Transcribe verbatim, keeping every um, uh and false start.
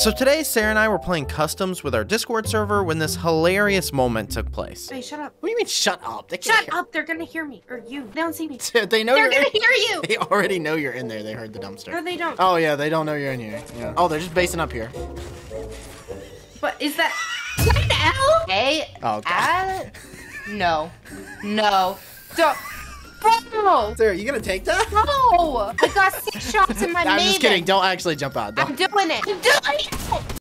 So today, Sarah and I were playing customs with our Discord server when this hilarious moment took place. Hey, shut up. What do you mean, shut up? They can't Shut hear. up. They're gonna hear me. Or you. They don't see me. They know They're you're gonna in. hear you. They already know you're in there. They heard the dumpster. No, they don't. Oh, yeah, they don't know you're in here. Yeah. Oh, they're just basing up here. But is that... What L? A... Oh, God. A... No. No. Don't... Bro! Sarah, you gonna take that? No! I got six shots in my I'm maiden. just kidding. Don't actually jump out. Don't. I'm doing it. I'm doing it!